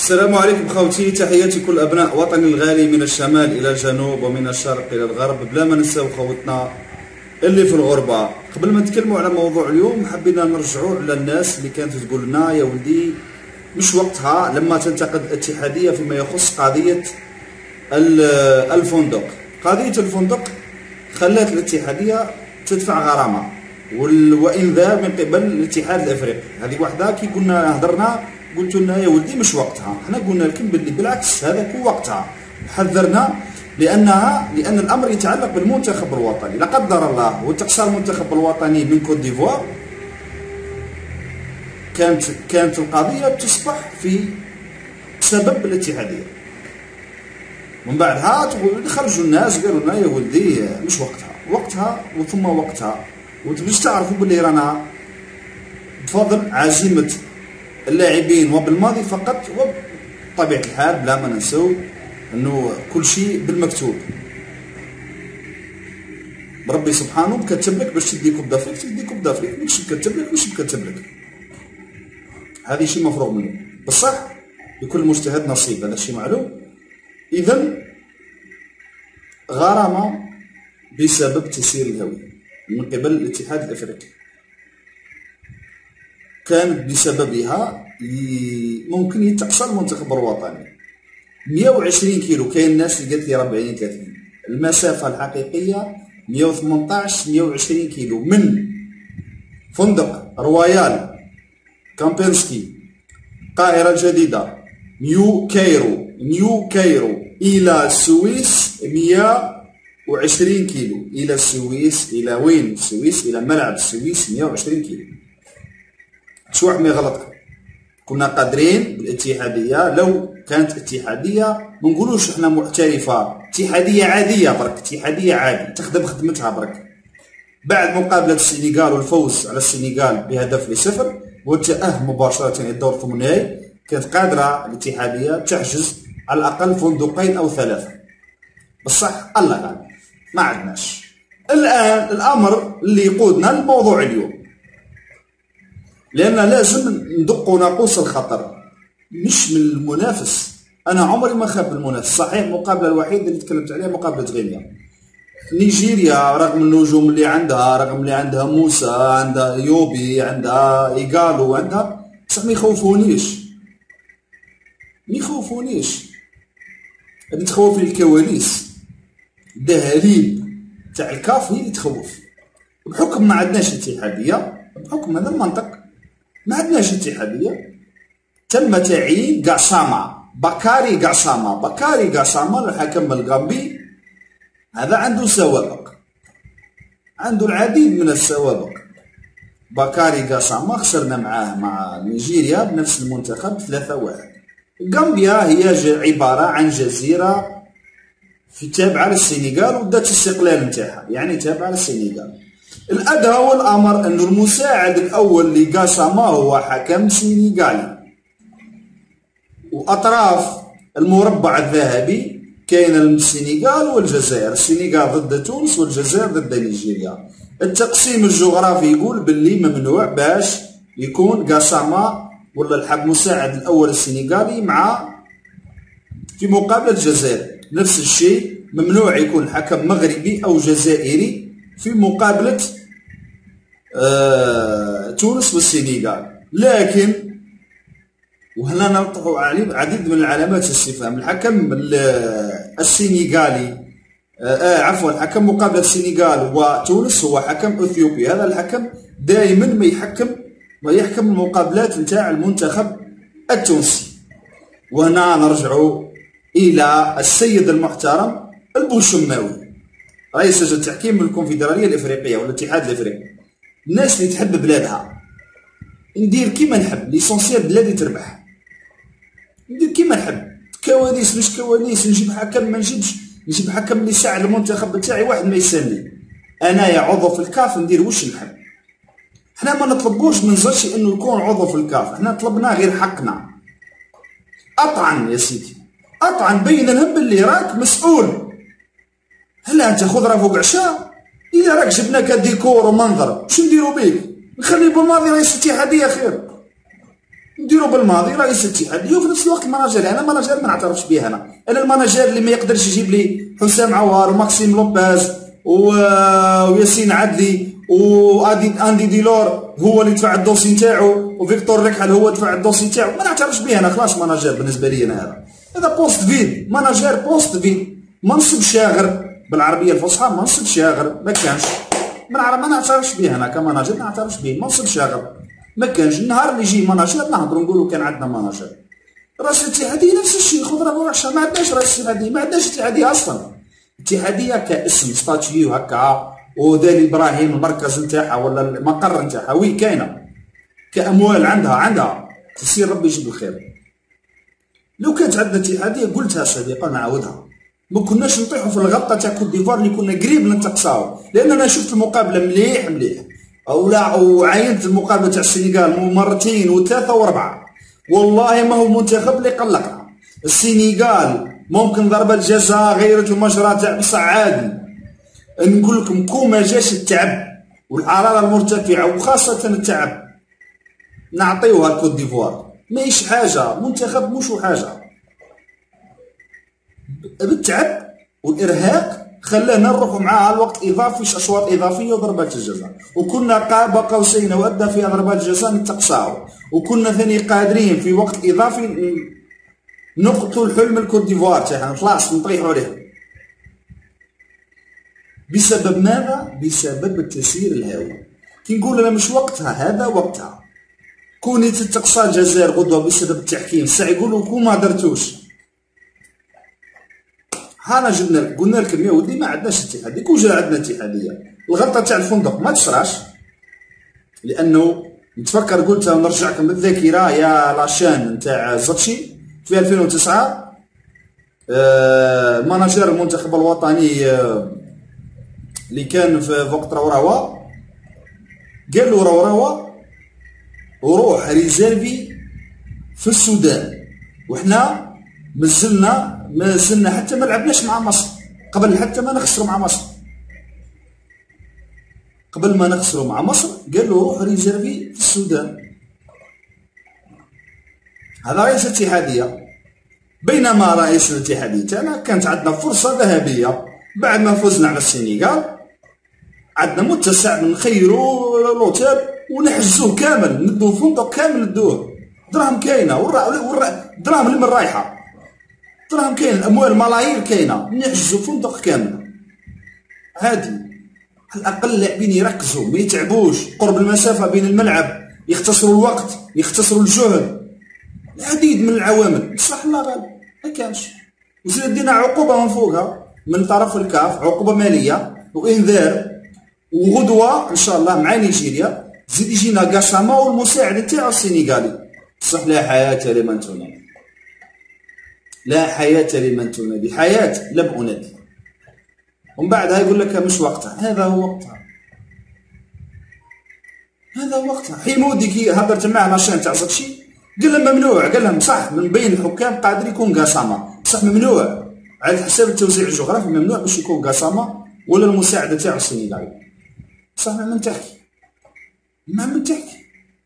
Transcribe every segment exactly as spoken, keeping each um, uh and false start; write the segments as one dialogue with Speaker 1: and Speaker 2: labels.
Speaker 1: السلام عليكم خوتي، تحياتي كل ابناء وطني الغالي من الشمال الى الجنوب ومن الشرق الى الغرب، بلا ما ننساو خوتنا اللي في الغربه. قبل ما نتكلموا على موضوع اليوم حبينا نرجعوا على الناس اللي كانت تقول لنا يا ولدي مش وقتها لما تنتقد الاتحاديه فيما يخص قضيه الفندق. قضيه الفندق خلات الاتحاديه تدفع غرامه وانذار من قبل الاتحاد الافريقي. هذه وحده كي كنا هضرنا قلت لنا يا ولدي مش وقتها، حنا قلنا لكم باللي بالعكس هذا هو وقتها، حذرنا لانها لان الامر يتعلق بالمنتخب الوطني. لا قدر الله وتقصر المنتخب الوطني من كوت ديفوار، كانت كانت القضيه تصبح في سبب الاتحاديه. من بعدها تقول خرجوا الناس قالوا لنا يا ولدي مش وقتها، وقتها وثم وقتها، وتبش تعرفوا باللي رانا بفضل عزيمه اللاعبين وبالماضي فقط، وبطبيعه الحال بلا ما ننسوا انه كل شيء بالمكتوب. ربي سبحانه كتب لك باش تدي كوب دافريك تدي كوب دافريك، مش كتب لك مش كتب لك، هذا شيء مفروغ منه. بصح لكل مجتهد نصيب، هذا الشيء معلوم. اذا غرامه بسبب تسيير الهويه من قبل الاتحاد الافريقي، كانت بسببها ممكن يتقصى المنتخب الوطني مئة وعشرين كيلو. كاين الناس اللي قالت لي أربعين ثلاثين، المسافه الحقيقيه مئة وثمنطاش مئة وعشرين كيلو من فندق رويال كامبينسكي القاهره الجديده نيو كايرو نيو كايرو الى السويس مئة وعشرين كيلو، الى السويس. الى وين السويس؟ الى ملعب السويس مئة وعشرين كيلو. شو واحد ما يغلطك، كنا قادرين بالاتحاديه لو كانت اتحاديه ما نقولوش احنا محترفه، اتحاديه عاديه برك، اتحاديه عادي تخدم خدمتها برك. بعد مقابله السنغال والفوز على السنغال بهدف لصفر والتأهل مباشره الى الدور الثمانيني، كانت قادره الاتحاديه تحجز على الاقل فندقين او ثلاثه. بصح الله غالب ما عندناش. الان الامر اللي يقودنا لموضوع اليوم، لأن لازم ندقوا ناقوس الخطر مش من المنافس. أنا عمري ما خاف المنافس، صحيح المقابلة الوحيدة اللي تكلمت عليها مقابلة غينيا. نيجيريا رغم النجوم اللي عندها، رغم اللي عندها موسى، عندها يوبي، عندها إيغالو، عندها بصح ما يخوفونيش ما يخوفونيش اللي تخوفني الكواليس، الدهاليب تاع الكاف هي اللي تخوف. بحكم ما عندناش اتحادية، بحكم هذا المنطق ما عندناش اتحاديه، تم تعيين قاسامة بكاري قاسامة بكاري قاسامة الحكم الغامبي. هذا عنده سوابق، عنده العديد من السوابق. بكاري قاسامة خسرنا معاه مع نيجيريا بنفس المنتخب ثلاثة واحد. غامبيا هي عباره عن جزيره في تابعه للسنغال ودات الاستقلال نتاعها، يعني تابعه للسنغال. الأدهى والأمر أنه المساعد الأول لقاسامة هو حكم سنغالي، وأطراف المربع الذهبي كاين السنغال والجزائر، السنغال ضد تونس والجزائر ضد نيجيريا. التقسيم الجغرافي يقول باللي ممنوع باش يكون قاسامة ولا الحكم المساعد الأول السنغالي مع في مقابلة الجزائر. نفس الشيء ممنوع يكون حكم مغربي أو جزائري في مقابلة آه تونس والسنغال. لكن وهنا نطرح عديد من العلامات الاستفهام. الحكم السنغالي آه, آه عفوا حكم مقابلة السنغال وتونس هو حكم اثيوبي. هذا الحكم دائما ما يحكم ما يحكم المقابلات نتاع المنتخب التونسي. وهنا نرجع الى السيد المحترم البوشماوي رئيس لجنة التحكيم من الكونفدرالية الافريقية والاتحاد الافريقي. الناس اللي تحب بلادها، ندير كيما نحب، ليسونسيال بلادي تربح، ندير كيما نحب، كواليس مش كواليس، نجيب حكم ما نجيبش، نجيب حكم اللي يساعد المنتخب بتاعي واحد ما يسالني. انا يا عضو في الكاف ندير واش نحب. حنا ما نطلبوش من زرشي انه يكون عضو في الكاف، حنا طلبنا غير حقنا. اطعن يا سيدي، اطعن، بين لهم باللي راك مسؤول. هلا انت خضره فوق عشاء، اذا راك جبناك ديكور ومنظر واش نديرو بيك؟ نخلي بالماضي رئيس الاتحاديه خير، نديرو بالماضي رئيس الاتحاديه، وفي نفس الوقت المناجر. انا مناجر ما نعترفش به. انا انا المناجر اللي ما يقدرش يجيب لي حسام عوار وماكسيم لوباز وياسين عدلي وادي اندي ديلور هو اللي دفع الدوسي نتاعو، وفيكتور ركحل هو دفع الدوسي نتاعو، ما نعترفش به انا. خلاص مناجر بالنسبه لي انا هذا هذا بوست فيد، مناجر بوست فيد، منصب شاغر بالعربيه الفصحى، منصب شاغر ما كانش. ما نعرف ما نعترفش به انا كمناجر، ما نعترفش به، منصب شاغر ما كانش. النهار اللي يجي مناجر نهضروا نقولوا كان عندنا مناجر. راس الاتحاديه نفس الشيء، خذ راه وحشه، ما عندناش راس الاتحاديه، ما عندناش اتحاديه اصلا. الاتحاديه كاسم ستاتيو هكا، ودالي ابراهيم المركز نتاعها ولا المقر نتاعها وين كاينه، كاموال عندها عندها تسير ربي يجيب الخير. لو كانت عندنا اتحاديه قلتها سابقا نعاودها، ما كناش نطيحوا في الغلطه تاع كوت ديفوار اللي كنا قريب نتقصاو، لان انا شفت المقابله مليح مليح، او لا وعاينت المقابله تاع السنغال مرتين وثلاثه واربعه، والله ما هو المنتخب اللي قلقنا. السنغال ممكن ضربه جزاء غيرت المجرى تاع بصح عادي. نقول لكم كون ما جاش التعب والحراره المرتفعه وخاصه التعب نعطيوها لكوت ديفوار، ماهيش حاجه، منتخب مش حاجه. بالتعب والارهاق خلانا نروحوا معاها الوقت اضافي، اشواط اضافيه وضربات الجزاء، وكنا قاب قوسين وادى فيها ضربات الجزاء نتقصاو، وكنا ثاني قادرين في وقت اضافي نقتل حلم الكوت ديفوار تاعنا خلاص نطيحوا عليه. بسبب ماذا؟ بسبب التسيير الهاوي. كي نقول انا مش وقتها، هذا وقتها. كوني تتقصى الجزائر غدوه بسبب التحكيم، الساعه يقولوا كون ما درتوش. هانا جبنا لك قلنا لكم يا ولدي ما عندناش اتحاديه، كون جا عندنا اتحاديه. الغلطه تاع الفندق ما تصراش، لانه نتفكر قلتها ونرجعكم بالذاكره يا لاشان نتاع زرتشي في ألفين وتسعة، آه ماناجير المنتخب الوطني آه اللي كان في وقت روراوا قال له روراوا وروح ريزيرفي في السودان، وحنا مازلنا مازلنا حتى ما لعبناش مع مصر قبل، حتى ما نخسروا مع مصر، قبل ما نخسروا مع مصر قال له روح ريزيرفي في السودان. هذا رئيس الاتحاديه. بينما رئيس الاتحاديه تاعنا كانت عندنا فرصه ذهبيه بعد ما فزنا على السنغال، عندنا متسع نخيروا لوتيل ونحجزوه كامل، ندوه فندق كامل ندوه، دراهم كاينه، الدراهم اللي من رايحه دراهم كاين، الاموال ملايير كاينه، نحجزوا فندق كامل عادي. على الاقل اللاعبين يركزوا ما يتعبوش، قرب المسافه بين الملعب، يختصروا الوقت يختصروا الجهد، العديد من العوامل. بصح الله غالب ما كانش، وزيد دينا عقوبه من فوقها من طرف الكاف، عقوبه ماليه وانذار، وغدوه ان شاء الله مع نيجيريا زيد يجينا قاسامه والمساعد تاعو السنغالي. بصح لا حياه لمن تنادي، لا حياه لمن تنادي، حياه لم انادي. ومن بعدها يقول لك مش وقتها، هذا هو وقتها، هذا هو وقتها. حمودي كي هضرت معاه لاشين تاع زكشي قال لهم ممنوع، قال لهم صح من بين الحكام قادر يكون قاسامه، بصح ممنوع على حساب التوزيع الجغرافي، ممنوع باش يكون قاسامه ولا المساعده تاعو السنغالي. بصح ما من تحكي ما من تحكي.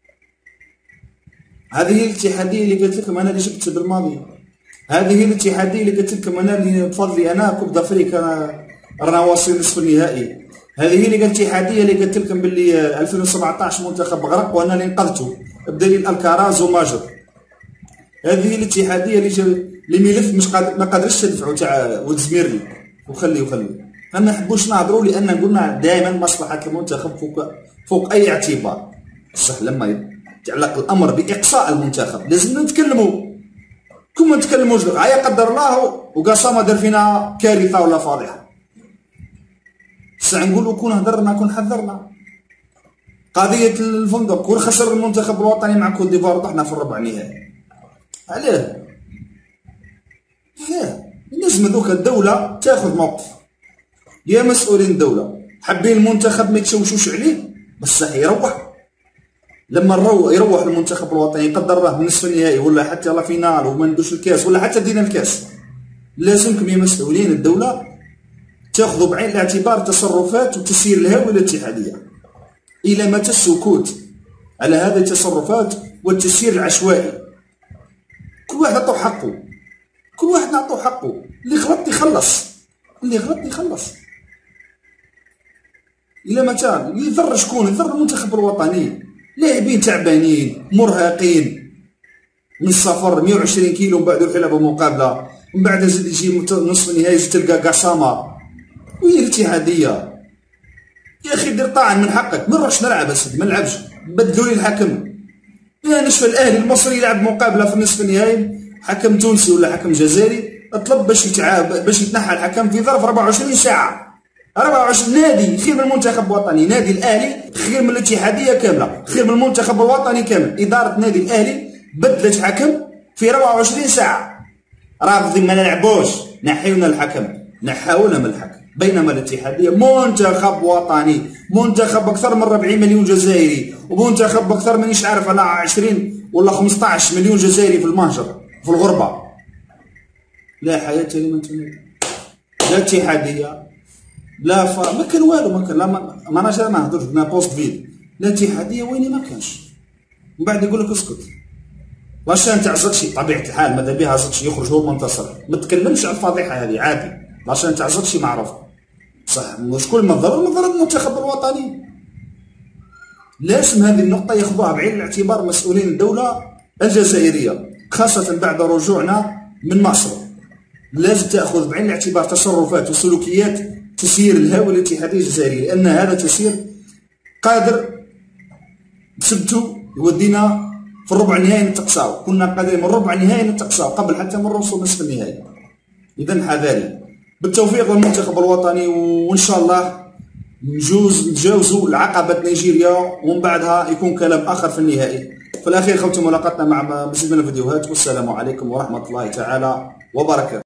Speaker 1: هذه هي الاتحاديه اللي قلت لكم انا اللي جبت بالماضي، هذه هي الاتحاديه اللي قلت لكم انا اللي بفضلي انا كوب دافريكا رانا واصلين نصف النهائي، هذه هي اللي الاتحاديه اللي قلت لكم باللي ألفين وسبعطاش منتخب غرق وانا اللي انقذته بدليل الكراز وماجد. هذه هي الاتحاديه اللي اللي ملف مش قادر ما قادرش تدفعوا تاع ولدزميرلي وخلي وخلي. ما نحبوش نهضروا لان قلنا دائما مصلحه المنتخب فوق فوق اي اعتبار. بصح لما يتعلق الامر باقصاء المنتخب لازم نتكلموا، كون ما نتكلموش هيا قدر الله وقاسامه دار فينا كارثه ولا فاضحه. بصح نقولوا كون هضرنا كون حذرنا. قضيه الفندق كون خسر المنتخب الوطني مع كوت ديفوار طحنا في الربع النهائي. علاه؟ علاه؟ لازم ذوك الدوله تاخذ موقف. يا مسؤولين الدوله حابين المنتخب ما يتشوشوش عليه بصح يروح. لما نروح يروح المنتخب الوطني يقدر راه نصف النهائي ولا حتى لا فينال وما ندوش الكاس ولا حتى دينا الكاس، لازمكم يا مسؤولين الدوله تاخذوا بعين الاعتبار تصرفات وتسيير الهويه للاتحاديه. الى متى السكوت على هذه التصرفات والتسيير العشوائي. كل واحد نعطو حقه، كل واحد نعطو حقه، اللي غلط يخلص، اللي غلط يخلص. إلا مثلا يضر شكون؟ يضر المنتخب الوطني، لاعبين تعبانين مرهقين من السفر مية وعشرين كيلو، من بعد يروح يلعبوا مقابله، من بعد يزيد يجي نصف النهائي يزيد تلقى قسامه. وين الاتحاديه؟ يا اخي دير طاعن من حقك، ما نروحش نلعب اسيدي، ما نلعبش، بدلوا لي الحكم. يا نشفى الاهلي المصري يلعب مقابله في نصف النهائي، حكم تونسي ولا حكم جزائري، طلب باش يتعاب باش يتنحى الحكم في ظرف أربعة وعشرين ساعه. أربعة وعشرين نادي خير من المنتخب الوطني، نادي الاهلي خير من الاتحاديه كامله، خير من المنتخب الوطني كامل. اداره نادي الاهلي بدلت حكم في أربعة وعشرين ساعه. رافضين ما نلعبوش، نحيونا الحكم، نحاونا من الحكم. بينما الاتحاديه منتخب وطني، منتخب اكثر من أربعين مليون جزائري، ومنتخب اكثر من مش عارف على عشرين ولا خمسطاش مليون جزائري في المهجر في الغربه. لا حياه لمن تنادي، لا اتحاديه لا ف... ما كان والو، ما كان لا ما ماناش انا نهضرش بنا بوست فيد. لا اتحاديه وين ما كانش. من بعد يقول لك اسكت، لاشان تاع زرتشي طبيعه الحال ماذا بها زرتشي يخرج هو المنتصر، ما تكلمش على الفضيحه هذه عادي. لاشان تاع زرتشي معروفه صح، شكون المضرر؟ المضرر المنتخب الوطني. لازم هذه النقطه ياخذوها بعين الاعتبار مسؤولين الدوله الجزائريه، خاصه بعد رجوعنا من مصر. لازم تاخذ بعين الاعتبار تصرفات وسلوكيات تسيير الهويه الاتحاديه الجزائريه، لان هذا تسيير قادر بسبته يودينا في الربع النهائي نتقصاو. كنا قادرين من الربع النهائي نتقصاو قبل حتى من نوصل نصف النهائي. اذا حذاري. بالتوفيق للمنتخب الوطني، وان شاء الله نجوز نتجاوزوا العقبه نيجيريا، ومن بعدها يكون كلام اخر في النهائي. في الاخير خوتي ملاقاتنا مع مزيد من الفيديوهات، والسلام عليكم ورحمه الله تعالى وبركاته.